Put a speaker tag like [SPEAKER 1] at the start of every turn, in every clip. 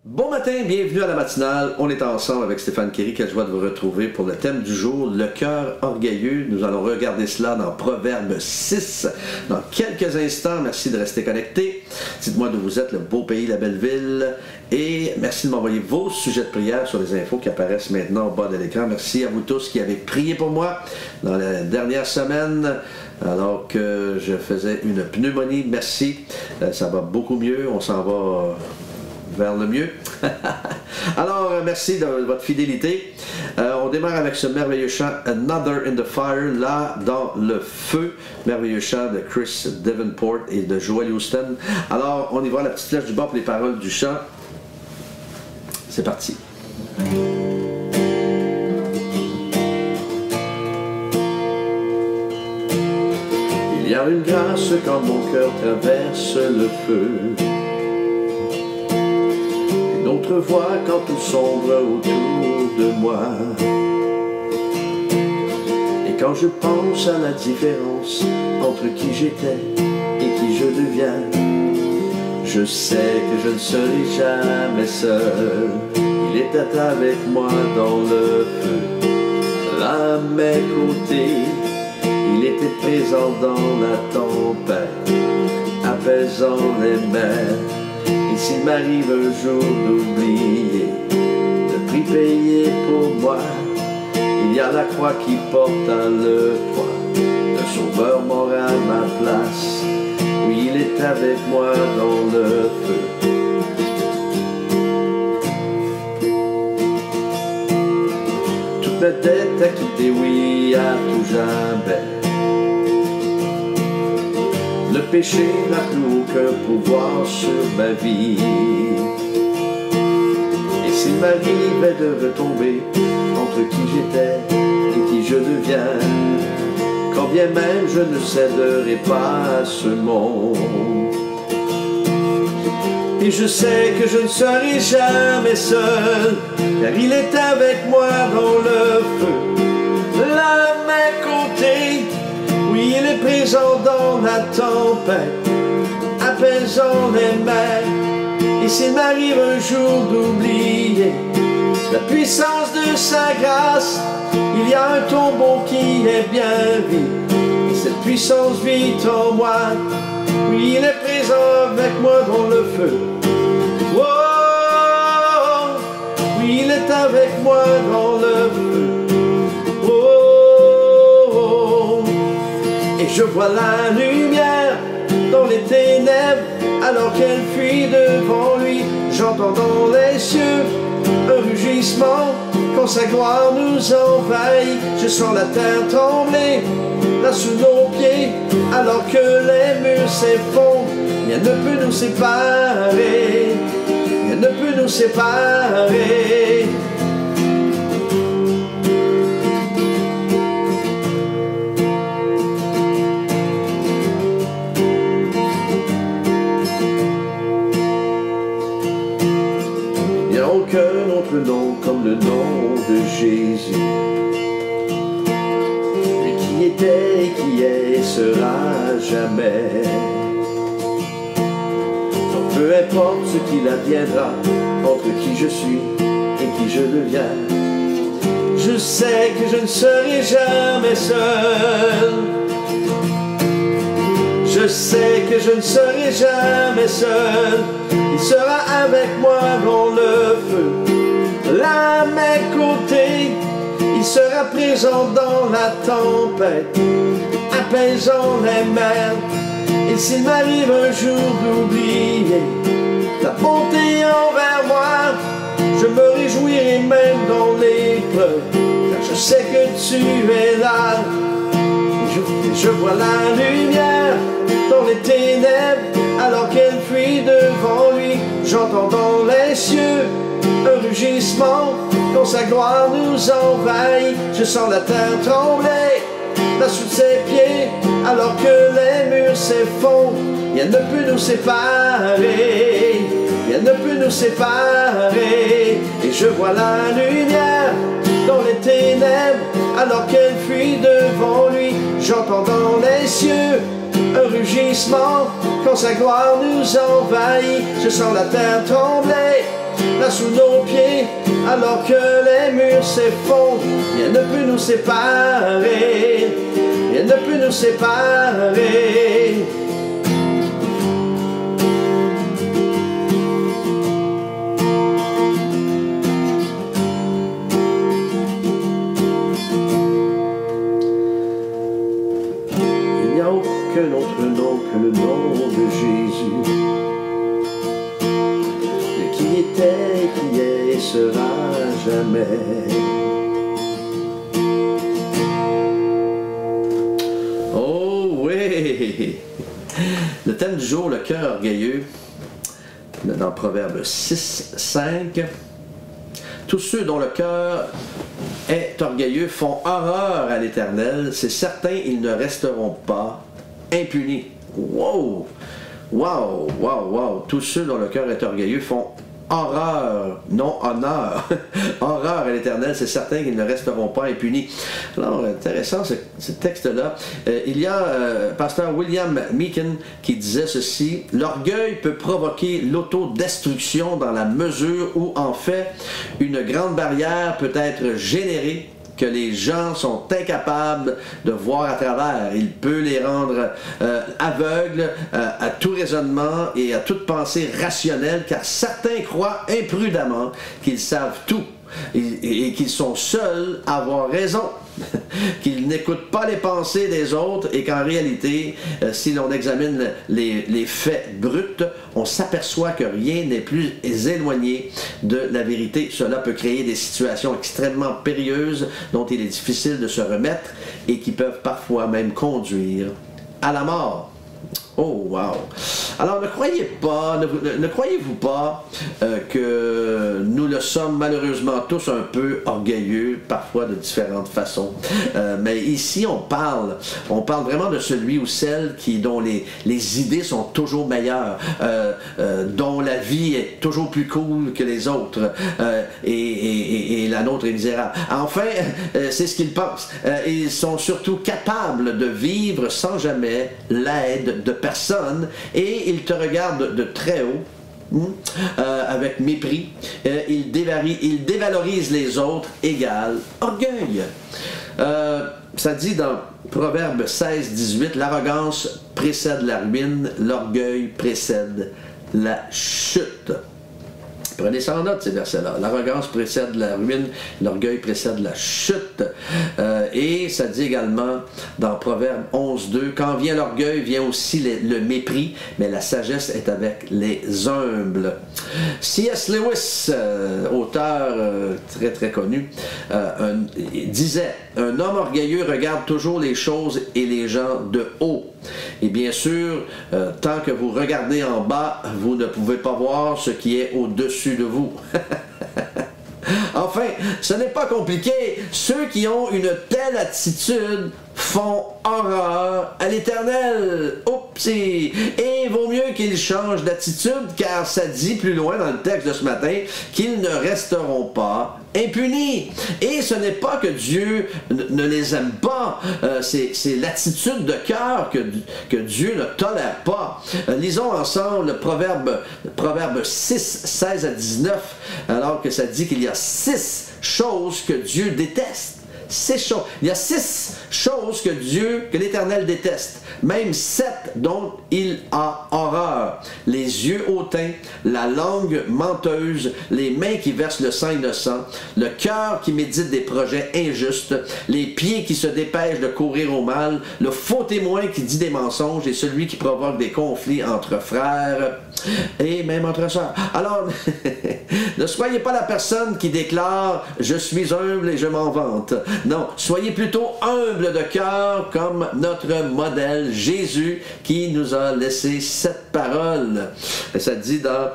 [SPEAKER 1] Bon matin, bienvenue à la matinale. On est ensemble avec Stéphane Kéry. Quelle joie de vous retrouver pour le thème du jour, le cœur orgueilleux. Nous allons regarder cela dans Proverbe 6 dans quelques instants. Merci de rester connectés. Dites-moi d'où vous êtes, le beau pays, la belle ville. Et merci de m'envoyer vos sujets de prière sur les infos qui apparaissent maintenant au bas de l'écran. Merci à vous tous qui avez prié pour moi dans la dernière semaine alors que je faisais une pneumonie. Merci, ça va beaucoup mieux. On s'en va vers le mieux. Alors, merci de votre fidélité. On démarre avec ce merveilleux chant Another in the Fire, là dans le feu. Merveilleux chant de Chris Davenport et de Joel Houston. Alors, on y va, la petite flèche du bas pour les paroles du chant. C'est parti. Il y a une grâce quand mon cœur traverse le feu. D'autres voix quand tout sombre autour de moi. Et quand je pense à la différence entre qui j'étais et qui je deviens, je sais que je ne serai jamais seul. Il était avec moi dans le feu, là à mes côtés. Il était présent dans la tempête, apaisant les mers. Et s'il m'arrive un jour d'oublier le prix payé pour moi, il y a la croix qui porte le poids d'un sauveur mort à ma place. Oui, il est avec moi dans le feu. Toute ma tête a quitté, oui, à tout jamais. Le péché n'a plus aucun pouvoir sur ma vie. Et s'il m'arrivait de retomber entre qui j'étais et qui je deviens, quand bien même je ne céderai pas à ce monde. Et je sais que je ne serai jamais seul, car il est avec moi dans le feu, là à mes côtés. Oui, il est présent dans la tempête, apaisant les mers. Et s'il m'arrive un jour d'oublier la puissance de sa grâce, il y a un tombeau qui est bien vide, et cette puissance vit en moi. Oui, il est présent avec moi dans le feu. Oh, oui, il est avec moi dans le feu. Je vois la lumière dans les ténèbres, alors qu'elle fuit devant lui. J'entends dans les cieux un rugissement quand sa gloire nous envahit. Je sens la terre trembler là sous nos pieds, alors que les murs s'effondrent. Rien ne peut nous séparer, rien ne peut nous séparer. Aucun autre nom comme le nom de Jésus, lui qui était et qui est et sera jamais. Donc peu importe ce qu'il adviendra entre qui je suis et qui je deviens, je sais que je ne serai jamais seul. Je sais que je ne serai jamais seul. Il sera avec moi dans le feu, là à mes côtés. Il sera présent dans la tempête, apaisant les mers. Et s'il m'arrive un jour d'oublier ta bonté envers moi, je me réjouirai même dans l'épreuve, car je sais que tu es là. Je vois la lumière dans les ténèbres, alors qu'elle fuit devant lui. J'entends dans les cieux un rugissement quand sa gloire nous envahit. Je sens la terre trembler là sous ses pieds, alors que les murs s'effondrent. Rien ne peut nous séparer, rien ne peut nous séparer. Et je vois la lumière dans les ténèbres, alors qu'elle fuit devant lui. J'entends dans les cieux un rugissement quand sa gloire nous envahit. Je sens la terre trembler là tombera sous nos pieds, alors que les murs s'effondrent, rien ne peut nous séparer, rien ne peut nous séparer. Il n'y a aucun autre nom que le nom de Jésus, qui était, qui est et sera jamais. Oh oui! Le thème du jour, le cœur orgueilleux, dans Proverbe 6, 5. Tous ceux dont le cœur est orgueilleux font horreur à l'Éternel. C'est certain, ils ne resteront pas impunis. Wow! Wow! Wow! Wow! Tous ceux dont le cœur est orgueilleux font horreur, non honneur, horreur à l'Éternel, c'est certain qu'ils ne resteront pas impunis. Alors, intéressant ce texte-là. Il y a pasteur William Meakin qui disait ceci: « L'orgueil peut provoquer l'autodestruction dans la mesure où, en fait, une grande barrière peut être générée que les gens sont incapables de voir à travers. Il peut les rendre aveugles à tout raisonnement et à toute pensée rationnelle, car certains croient imprudemment qu'ils savent tout et qu'ils sont seuls à avoir raison, qu'ils n'écoutent pas les pensées des autres et qu'en réalité, si l'on examine les faits bruts, on s'aperçoit que rien n'est plus éloigné de la vérité. Cela peut créer des situations extrêmement périlleuses dont il est difficile de se remettre et qui peuvent parfois même conduire à la mort. Oh, wow! Alors, ne croyez-vous pas que nous le sommes malheureusement tous un peu orgueilleux, parfois de différentes façons. Mais ici, on parle vraiment de celui ou celle dont les idées sont toujours meilleures, dont la vie est toujours plus cool que les autres, et la nôtre est misérable. Enfin, c'est ce qu'ils pensent. Ils sont surtout capables de vivre sans jamais l'aide de personne, et ils te regardent de très haut, avec mépris. Ils dévalorisent les autres, égal orgueil. Ça dit dans Proverbe 16, 18, l'arrogance précède la ruine, l'orgueil précède la chute. Prenez ça en note, ces versets-là. L'arrogance précède la ruine, l'orgueil précède la chute. Et ça dit également dans Proverbe 11, 2, quand vient l'orgueil, vient aussi le mépris, mais la sagesse est avec les humbles. C.S. Lewis, auteur très très connu, disait: un homme orgueilleux regarde toujours les choses et les gens de haut. Et bien sûr, tant que vous regardez en bas, vous ne pouvez pas voir ce qui est au-dessus de vous. Enfin, ce n'est pas compliqué. Ceux qui ont une telle attitude font horreur à l'Éternel. Oupsie! Et il vaut mieux qu'ils changent d'attitude, car ça dit plus loin dans le texte de ce matin qu'ils ne resteront pas impunis. Et ce n'est pas que Dieu ne les aime pas, c'est l'attitude de cœur que Dieu ne tolère pas. Lisons ensemble le Proverbe 6, 16 à 19, alors que ça dit qu'il y a 6 choses que Dieu déteste. 6 choses. Il y a 6 choses que l'Éternel déteste, même 7 dont il a horreur: les yeux hautains, la langue menteuse, les mains qui versent le sang innocent, le cœur qui médite des projets injustes, les pieds qui se dépêchent de courir au mal, le faux témoin qui dit des mensonges et celui qui provoque des conflits entre frères et même entre sœurs. Alors, ne soyez pas la personne qui déclare « Je suis humble et je m'en vante ». Non, soyez plutôt humble de cœur comme notre modèle Jésus qui nous a laissé cette parole. Ça dit dans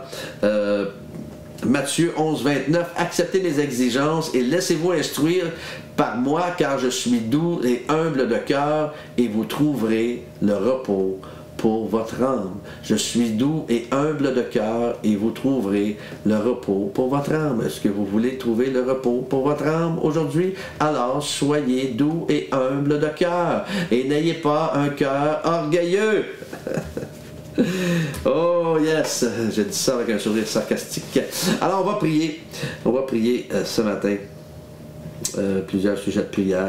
[SPEAKER 1] Matthieu 11, 29, « Acceptez mes exigences et laissez-vous instruire par moi, car je suis doux et humble de cœur, et vous trouverez le repos pour votre âme. Je suis doux et humble de cœur, et vous trouverez le repos pour votre âme. » Est-ce que vous voulez trouver le repos pour votre âme aujourd'hui? Alors, soyez doux et humble de cœur, et n'ayez pas un cœur orgueilleux. Oh yes, j'ai dit ça avec un sourire sarcastique. Alors on va prier ce matin. Plusieurs sujets de prière.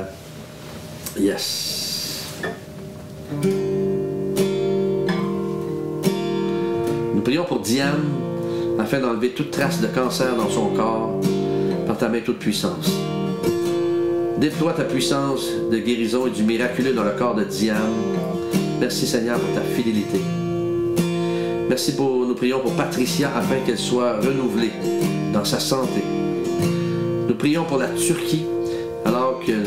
[SPEAKER 1] Yes. Nous prions pour Diane, afin d'enlever toute trace de cancer dans son corps, par ta main toute puissance. Déploie ta puissance de guérison et du miraculeux dans le corps de Diane. Merci Seigneur pour ta fidélité. Merci nous prions pour Patricia afin qu'elle soit renouvelée dans sa santé. Nous prions pour la Turquie alors que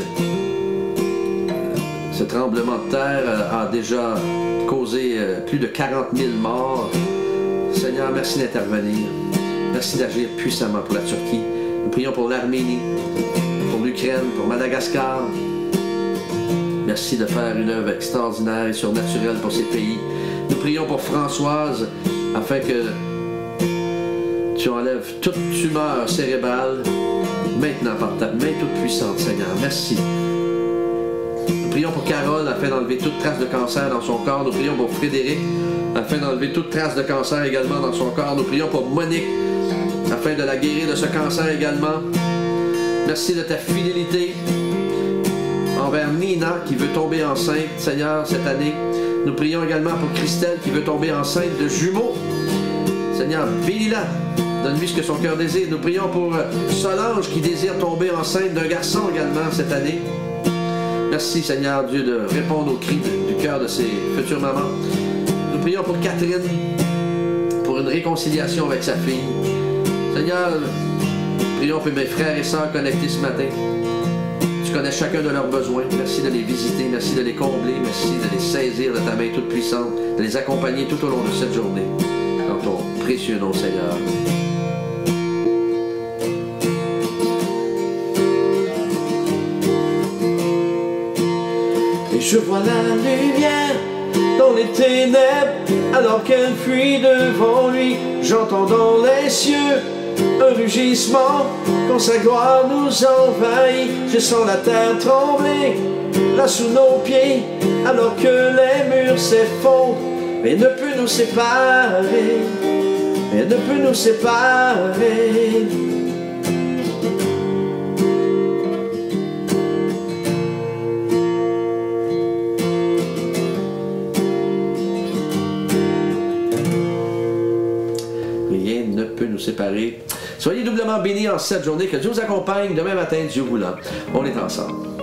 [SPEAKER 1] ce tremblement de terre a déjà causé plus de 40 000 morts. Seigneur, merci d'intervenir. Merci d'agir puissamment pour la Turquie. Nous prions pour l'Arménie, pour l'Ukraine, pour Madagascar. Merci de faire une œuvre extraordinaire et surnaturelle pour ces pays. Nous prions pour Françoise, afin que tu enlèves toute tumeur cérébrale, maintenant par ta main toute puissante, Seigneur. Merci. Nous prions pour Carole, afin d'enlever toute trace de cancer dans son corps. Nous prions pour Frédéric, afin d'enlever toute trace de cancer également dans son corps. Nous prions pour Monique, afin de la guérir de ce cancer également. Merci de ta fidélité envers Nina, qui veut tomber enceinte, Seigneur, cette année. Nous prions également pour Christelle, qui veut tomber enceinte de jumeaux. Seigneur, bénis-la. Donne-lui ce que son cœur désire. Nous prions pour Solange, qui désire tomber enceinte d'un garçon également cette année. Merci, Seigneur Dieu, de répondre aux cris du cœur de ces futures mamans. Nous prions pour Catherine, pour une réconciliation avec sa fille. Seigneur, prions pour mes frères et sœurs connectés ce matin. Tu connais chacun de leurs besoins. Merci de les visiter, merci de les combler, merci de les saisir de ta main toute puissante, de les accompagner tout au long de cette journée. Dans ton précieux nom, Seigneur.
[SPEAKER 2] Et je vois la lumière dans les ténèbres, alors qu'elle fuit devant lui. J'entends dans les cieux un rugissement, quand sa gloire nous envahit. Je sens la terre trembler, là sous nos pieds, alors que les murs s'effondrent. Mais ne peut nous séparer, mais ne peut nous séparer.
[SPEAKER 1] Rien ne peut nous séparer. Soyez doublement bénis en cette journée. Que Dieu vous accompagne demain matin, Dieu voulant. On est ensemble.